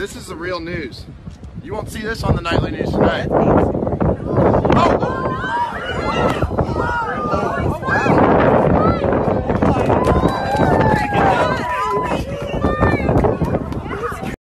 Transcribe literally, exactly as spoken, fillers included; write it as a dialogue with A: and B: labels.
A: This is the real news. You won't see this on the nightly news tonight.